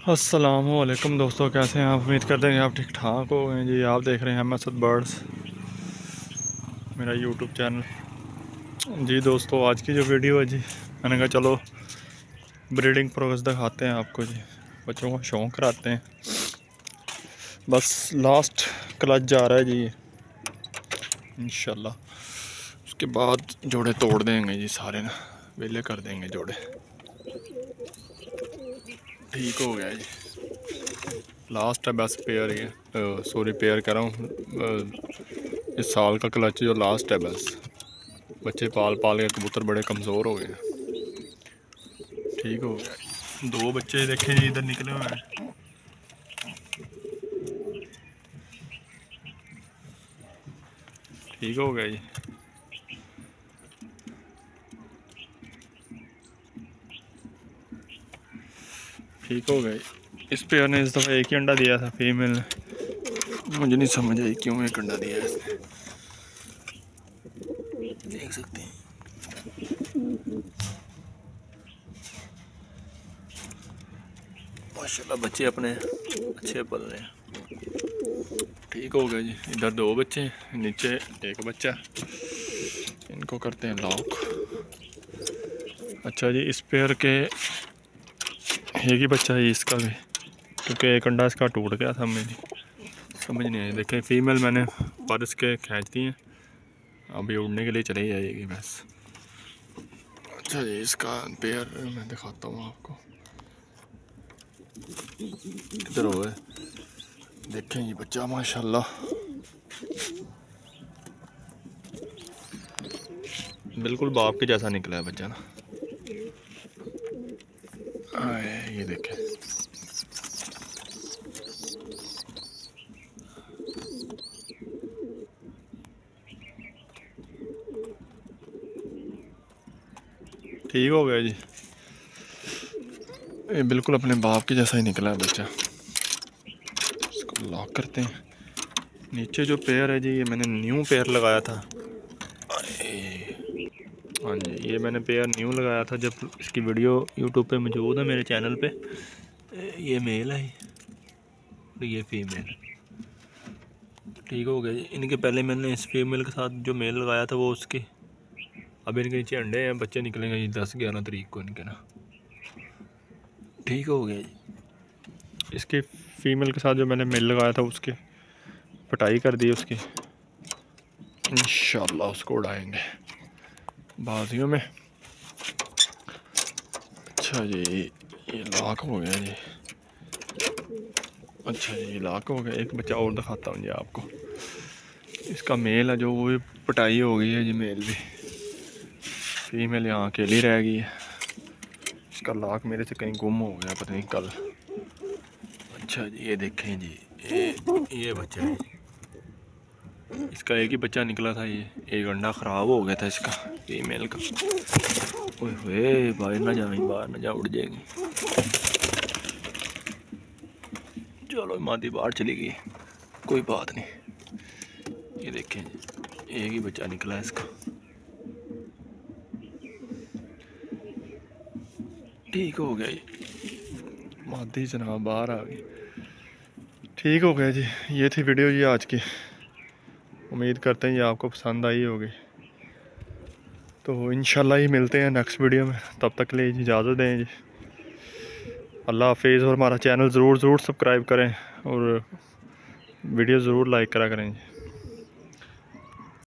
अस्सलामुअलैकुम दोस्तों, कैसे हैं आप? उम्मीद करते हैं आप ठीक ठाक हो गए जी। आप देख रहे हैं मसद बर्ड्स, मेरा यूट्यूब चैनल जी। दोस्तों, आज की जो वीडियो है जी, मैंने कहा चलो ब्रीडिंग प्रोग्रेस दिखाते हैं आपको जी, बच्चों को शौक़ कराते हैं। बस लास्ट क्लच जा रहा है जी, इंशाल्लाह उसके बाद जोड़े तोड़ देंगे जी, सारे ना वेले कर देंगे जोड़े। ठीक हो गया जी, लास्ट है बस पेयर ही है, सॉरी पेयर कर रहा हूँ। इस साल का क्लच जो लास्ट है बस। बच्चे पाल पाल के कबूतर बड़े कमज़ोर हो गए। ठीक हो गया। दो बच्चे देखे जी इधर निकले हुए हैं। ठीक हो गया जी। ठीक हो गया जी। इस पेयर ने इस दफ़ा एक ही अंडा दिया था, फीमेल ने। मुझे नहीं समझ आई क्यों एक अंडा दिया है इसने। देख सकते हैं माशाल्लाह बच्चे अपने अच्छे पल रहे हैं। ठीक हो गया जी। इधर दो बच्चे, नीचे एक बच्चा। इनको करते हैं लॉक। अच्छा जी, इस पेयर के एक ही बच्चा है इसका भी, क्योंकि एक अंडा इसका टूट गया था। मेरी समझ नहीं आई। देखें फीमेल मैंने पर इसके खींच दी हैं, अभी उड़ने के लिए चली जाएगी बस। अच्छा जी, इसका पेयर मैं दिखाता हूँ आपको। किधर हो गए? देखें ये बच्चा माशाल्लाह बिल्कुल बाप के जैसा निकला है बच्चा ना। ये देखें, ठीक हो गया जी। ये बिल्कुल अपने बाप के जैसा ही निकला है बच्चा। इसको लॉक करते हैं। नीचे जो पेयर है जी, ये मैंने न्यू पेयर लगाया था। हाँ जी, ये मैंने पेयर न्यू लगाया था जब इसकी वीडियो यूट्यूब पे मौजूद है मेरे चैनल पे। ये मेल है और ये फीमेल। ठीक हो गया जी। इनके पहले मैंने इस फीमेल के साथ जो मेल लगाया था वो उसके, अब इनके नीचे अंडे हैं, बच्चे निकलेंगे जी 10-11 तारीख को इनके ना। ठीक हो गया जी। इसके फीमेल के साथ जो मैंने मेल लगाया था उसके पटाई कर दी उसकी, इंशाल्लाह उसको उड़ाएंगे बाजियों में। अच्छा जी, ये लॉक हो गया जी। अच्छा जी, लॉक हो गया। एक बच्चा और दिखाता हूँ जी आपको। इसका मेल है जो, वो भी पटाई हो गई है जी। मेल भी, फीमेल यहाँ अकेली रह गई है। इसका लॉक मेरे से कहीं गुम हो गया, पता नहीं कल। अच्छा जी, ये देखें जी, ये बच्चा है। इसका एक ही बच्चा निकला था। ये एक अंडा ख़राब हो गया था इसका, फीमेल का। ओए बाहर ना जा, बाहर ना जा, उड़ जाएगी। चलो मादी बाहर चली गई, कोई बात नहीं। ये देखें एक ही बच्चा निकला है इसका। ठीक हो गया जी, मादी जनाब बाहर आ गई। ठीक हो गया जी। ये थी वीडियो जी आज की। उम्मीद करते हैं ये आपको पसंद आई होगी। तो इंशाल्लाह ही मिलते हैं नेक्स्ट वीडियो में। तब तक के लिए इजाज़त दें जी। अल्लाह हाफिज़। और हमारा चैनल ज़रूर सब्सक्राइब करें और वीडियो ज़रूर लाइक करा करें जी।